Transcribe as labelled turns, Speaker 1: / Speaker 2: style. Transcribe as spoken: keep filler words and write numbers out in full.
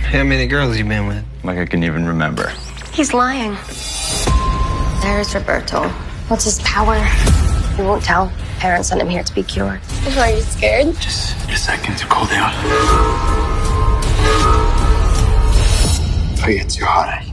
Speaker 1: How many girls you been with?
Speaker 2: Like I can even remember.
Speaker 3: He's lying. There's Roberto. What's his power? He won't tell. Parents sent him here to be cured.
Speaker 4: Are you scared?
Speaker 2: Just a second to cool down. Forget your heartache.